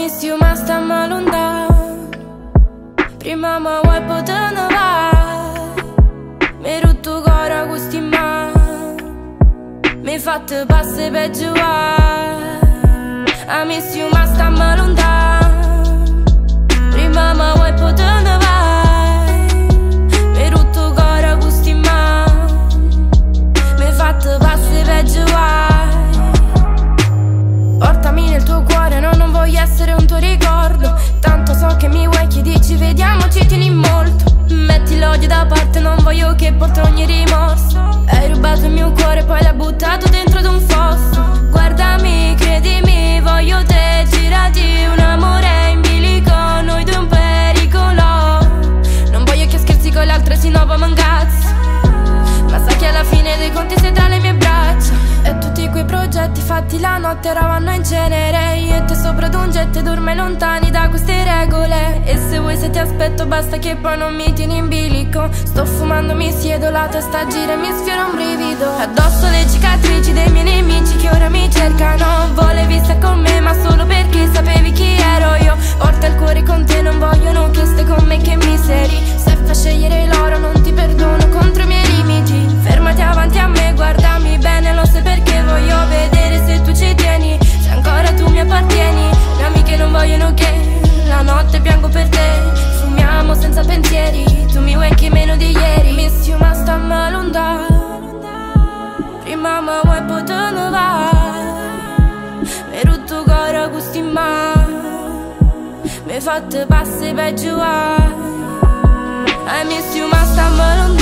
miss you ma stiamo lontano. Prima ma vuoi poterne vai. Mi rotto cuore questi mani, mi fatte passe peggio vai. I miss you ma stiamo lontano. Prima ma vuoi poterne vai. Mi rotto cuore questi mani, mi fatte passe peggio vai. Portami nel tuo cuore, no, non voglio essere un tuo ricordo. Tanto so che mi vuoi, che dici vediamoci, tieni molto. Metti l'odio da parte, non voglio che porta ogni rimorso. Hai rubato il mio cuore, poi l'hai buttato dentro ad un fosso. Guardami, credimi, voglio te, girati un amore in bilico, noi due un pericolo. Non voglio che scherzi con le altre, sennò poi mi incazzo. Ma sai che alla fine dei conti sei tra le mie braccia. E tutti quei progetti fatti la notte ora vanno in cenere. Io e te sopra ad un jet e dorme lontani da queste regole. E se vuoi, se ti aspetto basta che poi non mi tieni in bilico. Sto fumando, mi siedo, la testa gira e mi sfiora un brivido. Addosso le cicatrici dei miei nemici che ora mi cercano. Volevi stare con me ma solo perché sapevi chi ero io. Porta il cuore con te, non vogliono che stai con me, che miseri. Se fai scegliere l'oro non ti perdono contro i miei limiti. Fermati avanti a me, guardami bene, lo sai perché voglio vedere se tu ci tieni. Se ancora tu mi appartieni. Le amiche non vogliono che la notte piango per te. Fumiamo senza pensieri, tu mi vuoi anche meno di ieri. Miss you ma stiamo lontano. Prima ma vuoi poterne vai. Mi rotto cuore questi mani, mi fatte passe peggio vai. I miss you ma stiamo lontano.